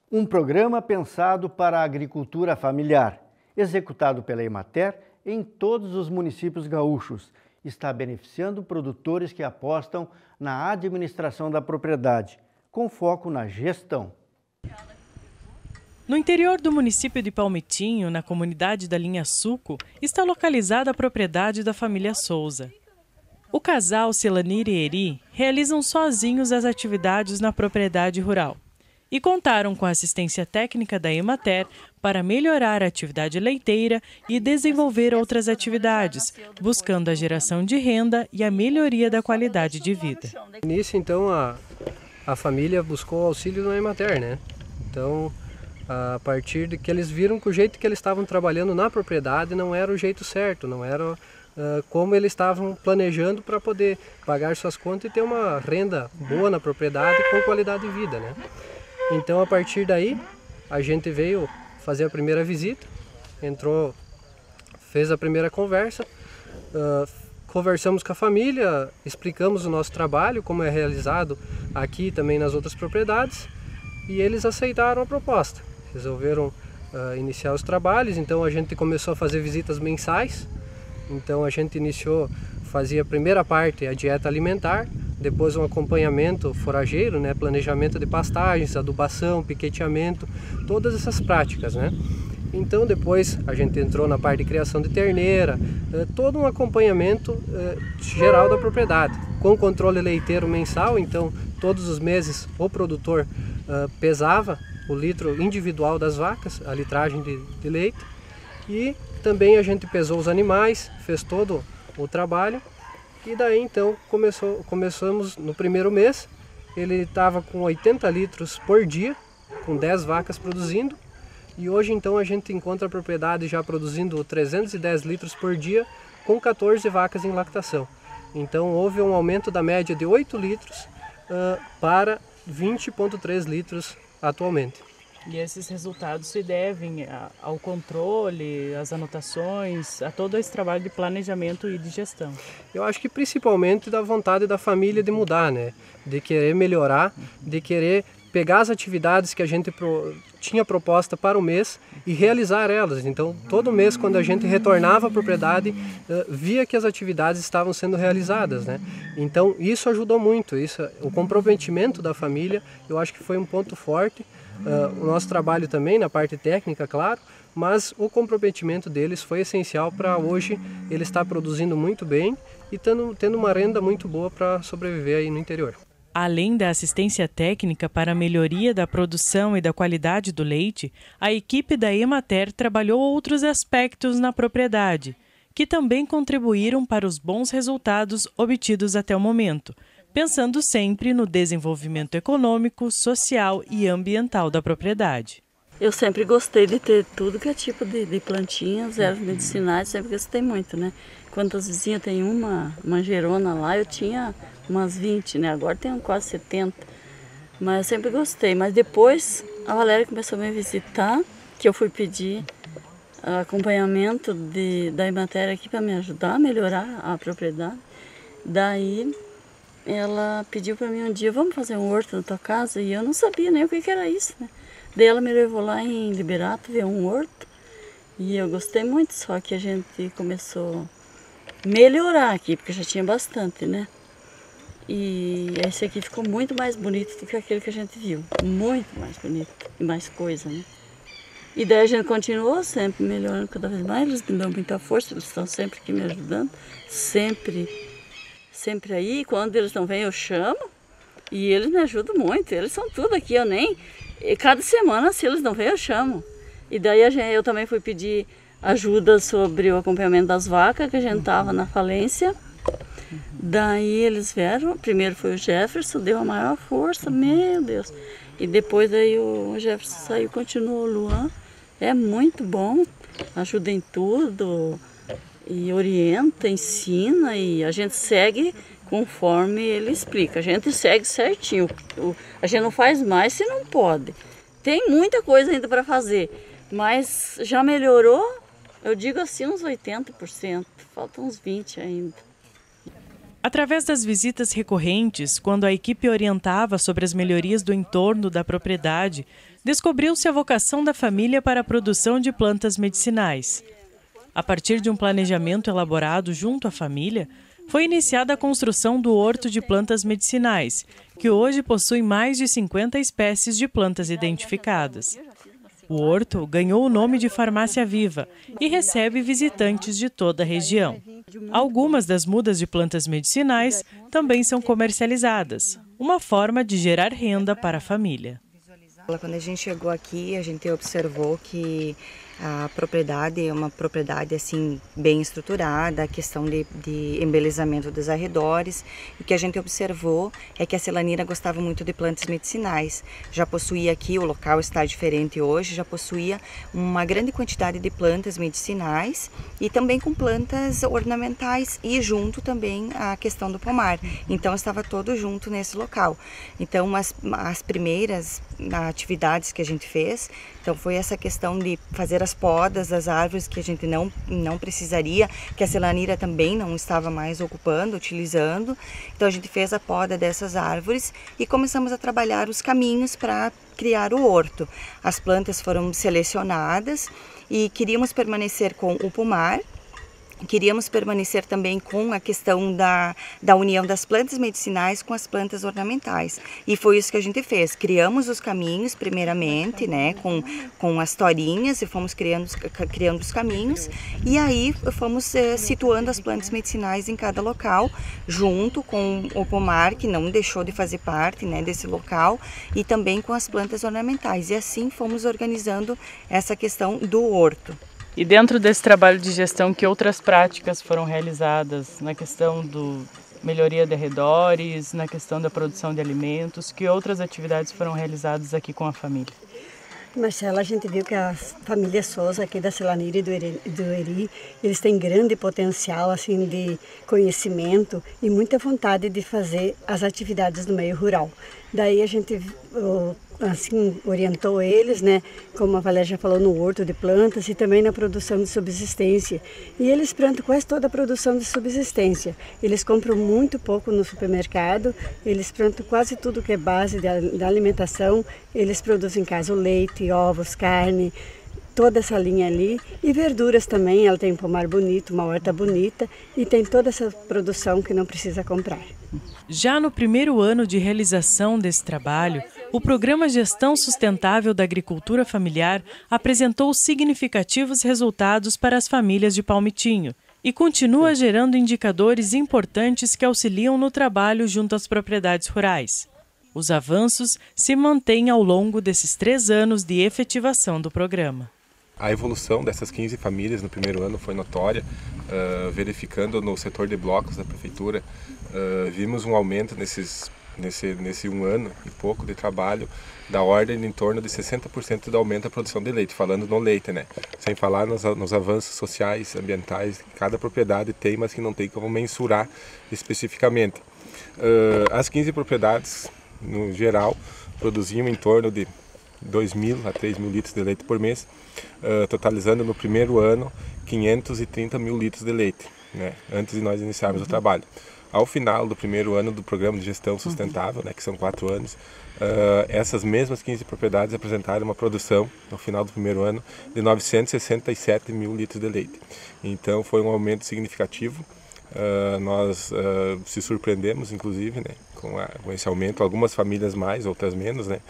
Um programa pensado para a agricultura familiar, executado pela Emater em todos os municípios gaúchos, está beneficiando produtores que apostam na administração da propriedade, com foco na gestão. No interior do município de Palmitinho, na comunidade da Linha Suco, está localizada a propriedade da família Souza. O casal Celanir e Eri realizam sozinhos as atividades na propriedade rural e contaram com a assistência técnica da Emater para melhorar a atividade leiteira e desenvolver outras atividades, buscando a geração de renda e a melhoria da qualidade de vida. No início, então, a família buscou auxílio da Emater, né? Então, a partir de que eles viram que o jeito que eles estavam trabalhando na propriedade não era o jeito certo, não era como eles estavam planejando para poder pagar suas contas e ter uma renda boa na propriedade com qualidade de vida, né? Então, a partir daí, a gente veio fazer a primeira visita, fez a primeira conversa, conversamos com a família, explicamos o nosso trabalho, como é realizado aqui e também nas outras propriedades, e eles aceitaram a proposta. Resolveram iniciar os trabalhos, então a gente começou a fazer visitas mensais. Então a gente fazia a primeira parte, a dieta alimentar, depois um acompanhamento forageiro, né, planejamento de pastagens, adubação, piqueteamento, todas essas práticas, né? Então depois a gente entrou na parte de criação de terneira, todo um acompanhamento geral da propriedade, com controle leiteiro mensal. Então todos os meses o produtor pesava o litro individual das vacas, a litragem de leite, e também a gente pesou os animais, fez todo o trabalho. E daí então começamos no primeiro mês, ele estava com 80 litros por dia, com 10 vacas produzindo, e hoje então a gente encontra a propriedade já produzindo 310 litros por dia, com 14 vacas em lactação. Então houve um aumento da média de 8 litros para 20,3 litros atualmente. E esses resultados se devem ao controle, às anotações, a todo esse trabalho de planejamento e de gestão. Eu acho que principalmente da vontade da família de mudar, né? De querer melhorar, de querer pegar as atividades que a gente tinha proposta para o mês e realizar elas. Então, todo mês, quando a gente retornava à propriedade, via que as atividades estavam sendo realizadas, né? Então, isso ajudou muito. O comprometimento da família, eu acho que foi um ponto forte. O nosso trabalho também na parte técnica, claro, mas o comprometimento deles foi essencial para hoje ele estar produzindo muito bem e tendo uma renda muito boa para sobreviver aí no interior. Além da assistência técnica para a melhoria da produção e da qualidade do leite, a equipe da Emater trabalhou outros aspectos na propriedade, que também contribuíram para os bons resultados obtidos até o momento, pensando sempre no desenvolvimento econômico, social e ambiental da propriedade. Eu sempre gostei de ter tudo que é tipo de plantinhas, ervas medicinais, sempre gostei muito, né? Quantas vizinhas tem uma manjerona lá, eu tinha umas 20, né? Agora tem quase 70. Mas eu sempre gostei. Mas depois a Valéria começou a me visitar, que eu fui pedir acompanhamento da Emater aqui para me ajudar a melhorar a propriedade. Daí ela pediu para mim um dia, vamos fazer um horto na tua casa? E eu não sabia nem o que era isso, né? Daí ela me levou lá em Liberato ver um horto. E eu gostei muito, só que a gente começou a melhorar aqui, porque já tinha bastante, né? E esse aqui ficou muito mais bonito do que aquele que a gente viu. Muito mais bonito e mais coisa, né? E daí a gente continuou sempre melhorando cada vez mais. Eles me dão muita força, eles estão sempre aqui me ajudando. Sempre aí. Quando eles não vêm, eu chamo. E eles me ajudam muito. Eles são tudo aqui, eu nem... Cada semana, se eles não vêm, eu chamo. E daí eu também fui pedir ajuda sobre o acompanhamento das vacas, que a gente estava na falência. Daí eles vieram, primeiro foi o Jefferson, deu a maior força, meu Deus. E depois daí o Jefferson saiu, continuou o Luan. É muito bom, ajuda em tudo, e orienta, ensina, e a gente segue conforme ele explica. A gente segue certinho, a gente não faz mais se não pode. Tem muita coisa ainda para fazer, mas já melhorou, eu digo assim, uns 80%, faltam uns 20% ainda. Através das visitas recorrentes, quando a equipe orientava sobre as melhorias do entorno da propriedade, descobriu-se a vocação da família para a produção de plantas medicinais. A partir de um planejamento elaborado junto à família, foi iniciada a construção do Horto de Plantas Medicinais, que hoje possui mais de 50 espécies de plantas identificadas. O horto ganhou o nome de Farmácia Viva e recebe visitantes de toda a região. Algumas das mudas de plantas medicinais também são comercializadas, uma forma de gerar renda para a família. Quando a gente chegou aqui, a gente observou que a propriedade é uma propriedade assim bem estruturada, a questão de embelezamento dos arredores. E o que a gente observou é que a Celanira gostava muito de plantas medicinais. Já possuía aqui, o local está diferente hoje, já possuía uma grande quantidade de plantas medicinais e também com plantas ornamentais e junto também a questão do pomar. Então estava todo junto nesse local. Então as primeiras atividades que a gente fez, então foi essa questão de fazer as podas das árvores que a gente não precisaria, que a Celanira também não estava mais ocupando, utilizando. Então a gente fez a poda dessas árvores e começamos a trabalhar os caminhos para criar o horto. As plantas foram selecionadas e queríamos permanecer com o pomar. Queríamos permanecer também com a questão da união das plantas medicinais com as plantas ornamentais. E foi isso que a gente fez. Criamos os caminhos, primeiramente, né, com as torinhas, e fomos criando os caminhos. E aí fomos situando as plantas medicinais em cada local, junto com o pomar, que não deixou de fazer parte, né, desse local, e também com as plantas ornamentais. E assim fomos organizando essa questão do horto. E dentro desse trabalho de gestão, que outras práticas foram realizadas na questão da melhoria de arredores, na questão da produção de alimentos, que outras atividades foram realizadas aqui com a família? Marcela, a gente viu que a família Souza aqui da Celanira e do Eri, eles têm grande potencial assim, de conhecimento e muita vontade de fazer as atividades no meio rural. Daí a gente assim, orientou eles, né, como a Valéria já falou, no horto de plantas e também na produção de subsistência. E eles plantam quase toda a produção de subsistência. Eles compram muito pouco no supermercado, eles plantam quase tudo que é base da alimentação. Eles produzem em casa o leite, ovos, carne, toda essa linha ali. E verduras também, ela tem um pomar bonito, uma horta bonita e tem toda essa produção que não precisa comprar. Já no primeiro ano de realização desse trabalho, o Programa Gestão Sustentável da Agricultura Familiar apresentou significativos resultados para as famílias de Palmitinho e continua gerando indicadores importantes que auxiliam no trabalho junto às propriedades rurais. Os avanços se mantêm ao longo desses 3 anos de efetivação do programa. A evolução dessas 15 famílias no primeiro ano foi notória, verificando no setor de blocos da prefeitura, vimos um aumento nesse 1 ano e pouco de trabalho da ordem em torno de 60% do aumento da produção de leite, falando no leite, né? Sem falar nos avanços sociais, ambientais que cada propriedade tem, mas que não tem como mensurar especificamente. As 15 propriedades, no geral, produziam em torno de 2.000 a 3.000 litros de leite por mês, totalizando no primeiro ano 530 mil litros de leite, né, antes de nós iniciarmos o trabalho. Ao final do primeiro ano do Programa de Gestão Sustentável, né, que são 4 anos, essas mesmas 15 propriedades apresentaram uma produção, no final do primeiro ano, de 967 mil litros de leite. Então foi um aumento significativo. Nós se surpreendemos, inclusive, né, com esse aumento, algumas famílias mais, outras menos, né.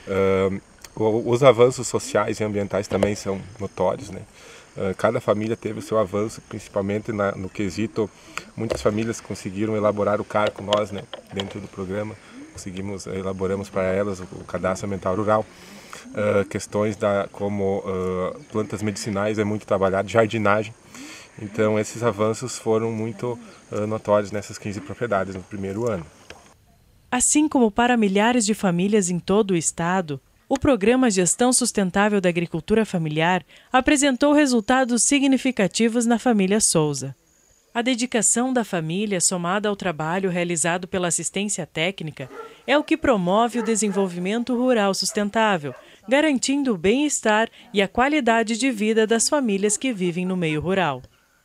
Os avanços sociais e ambientais também são notórios, né. Cada família teve o seu avanço, principalmente no quesito. Muitas famílias conseguiram elaborar o CAR com nós, né, dentro do programa. Elaboramos para elas o cadastro ambiental rural. Questões como plantas medicinais é muito trabalhado, jardinagem. Então esses avanços foram muito notórios nessas 15 propriedades no primeiro ano. Assim como para milhares de famílias em todo o estado, o Programa Gestão Sustentável da Agricultura Familiar apresentou resultados significativos na família Souza. A dedicação da família, somada ao trabalho realizado pela assistência técnica, é o que promove o desenvolvimento rural sustentável, garantindo o bem-estar e a qualidade de vida das famílias que vivem no meio rural.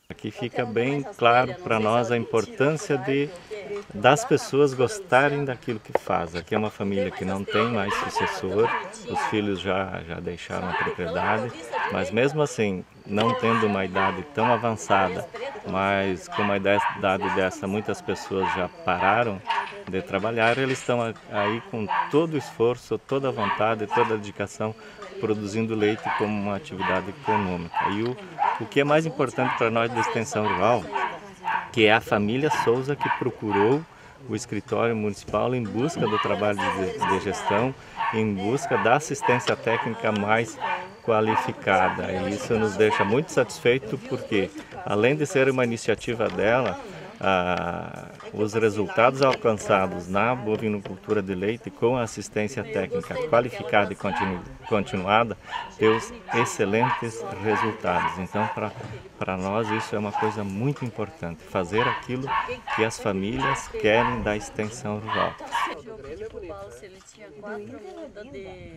Aqui fica bem claro para nós a importância das pessoas gostarem daquilo que faz. Aqui é uma família que não tem mais sucessor, os filhos já deixaram a propriedade, mas mesmo assim, não tendo uma idade tão avançada, mas com uma idade dessa, muitas pessoas já pararam de trabalhar, eles estão aí com todo o esforço, toda a vontade, toda a dedicação, produzindo leite como uma atividade econômica. E o que é mais importante para nós da Extensão Rural, que é a família Souza que procurou o escritório municipal em busca do trabalho de gestão, em busca da assistência técnica mais qualificada. E isso nos deixa muito satisfeitos porque, além de ser uma iniciativa dela, os resultados alcançados na bovinocultura de leite com a assistência técnica qualificada e continuada deu excelentes resultados. Então, para nós isso é uma coisa muito importante, fazer aquilo que as famílias querem da extensão rural.